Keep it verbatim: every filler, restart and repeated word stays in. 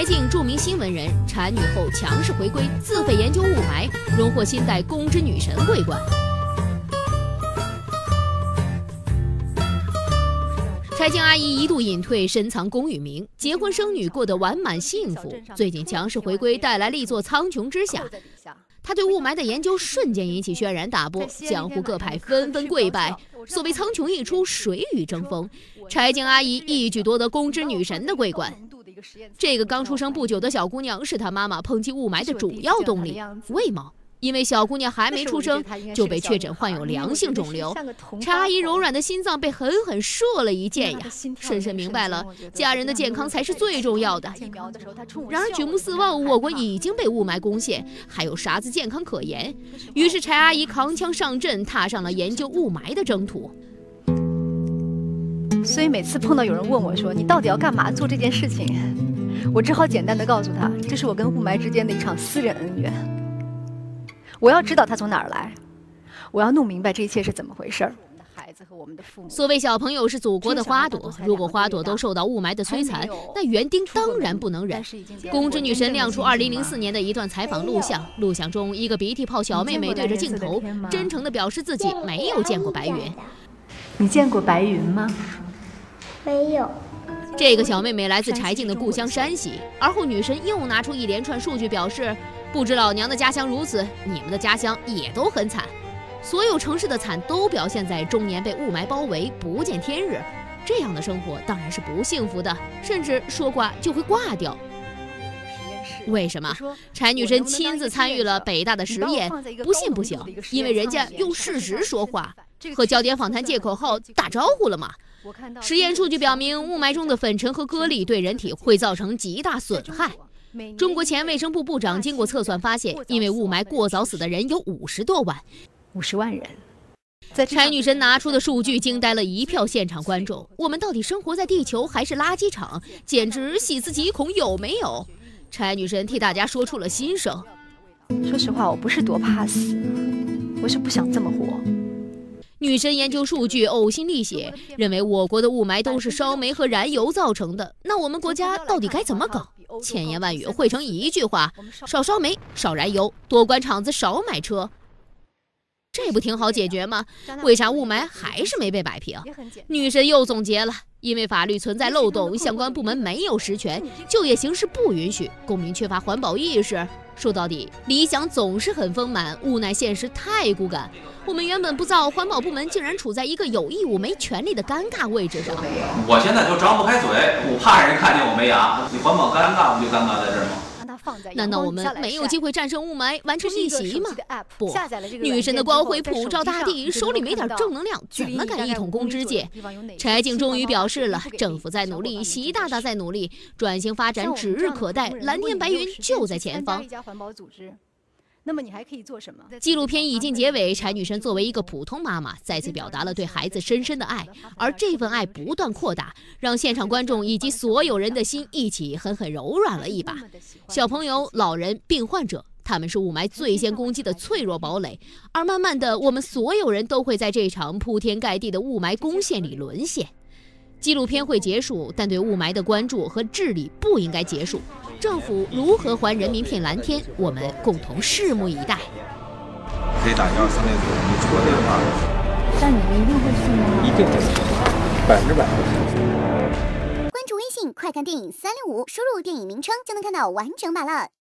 柴静，著名新闻人，产女后强势回归，自费研究雾霾，荣获新代公知女神桂冠。柴静阿姨一度隐退，深藏功与名，结婚生女，过得完满幸福。最近强势回归，带来了一座苍穹之下。她对雾霾的研究瞬间引起轩然大波，江湖各派纷纷跪拜。所谓苍穹一出，水与争锋，柴静阿姨一举夺得公知女神的桂冠。这个刚出生不久的小姑娘是她妈妈抨击雾霾的主要动力。为毛？因为小姑娘还没出生就被确诊患有良性肿瘤，柴阿姨柔软的心脏被狠狠射了一箭呀，深深明白了家人的健康才是最重要的。然而举目四望，我国已经被雾霾攻陷，还有啥子健康可言？于是柴阿姨扛枪上阵，踏上了研究雾霾的征途。 所以每次碰到有人问我说你到底要干嘛做这件事情，我只好简单的告诉他，这是我跟雾霾之间的一场私人恩怨。我要知道它从哪儿来，我要弄明白这一切是怎么回事儿。 所谓小朋友是祖国的花朵，如果花朵都受到雾霾的摧残，那园丁当然不能忍。公知女神亮出二零零四年的一段采访录像，录像中一个鼻涕泡小妹妹对着镜头，真诚地表示自己没有见过白云。 你见过白云吗？ 没有。 这个小妹妹来自柴静的故乡山西，而后女神又拿出一连串数据表示，不止老娘的家乡如此，你们的家乡也都很惨。所有城市的惨都表现在终年被雾霾包围，不见天日。这样的生活当然是不幸福的，甚至说挂就会挂掉。为什么？柴女神亲自参与了北大的实验，不信不行，因为人家用事实说话，和焦点访谈借口号打招呼了嘛。实验数据表明，雾霾中的粉尘和颗粒对人体会造成极大损害。中国前卫生部部长经过测算发现，因为雾霾过早死的人有五十多万， 五十万人。 柴女神拿出的数据惊呆了一票现场观众。我们到底生活在地球还是垃圾场？简直细思极恐，有没有？柴女神替大家说出了心声。 说实话，我不是多怕死，我是不想这么活。 女神研究数据，呕心沥血，认为我国的雾霾都是烧煤和燃油造成的。那我们国家到底该怎么搞？千言万语汇成一句话：少烧煤，少燃油，多关厂子，少买车。这不挺好解决吗？为啥雾霾还是没被摆平？女神又总结了，因为法律存在漏洞，相关部门没有实权，就业形势不允许，公民缺乏环保意识。说到底，理想总是很丰满，无奈现实太骨感。我们原本不造，环保部门竟然处在一个有义务没权利的尴尬位置上。 我现在就张不开嘴，我怕人看见我没牙。你环保尴尬，不就尴尬在这儿吗？ 难道我们没有机会战胜雾霾，完成逆袭吗？不，女神的光辉普照大地，手里没点正能量，怎么敢一统公知界？柴静终于表示了，政府在努力，习大大在努力，转型发展指日可待，蓝天白云就在前方。 那么你还可以做什么？ 纪录片已经结尾，柴女神作为一个普通妈妈，再次表达了对孩子深深的爱，而这份爱不断扩大，让现场观众以及所有人的心一起狠狠柔软了一把。小朋友、老人、病患者，他们是雾霾最先攻击的脆弱堡垒，而慢慢的，我们所有人都会在这场铺天盖地的雾霾攻陷里沦陷。纪录片会结束，但对雾霾的关注和治理不应该结束。政府如何还人民片蓝天，我们共同拭目以待。 可以打幺二三六九，你出了电话。 但你们一定会去吗？ 一定会去，百分之百会去。 关注微信“快看电影三六五”，输入电影名称就能看到完整版了。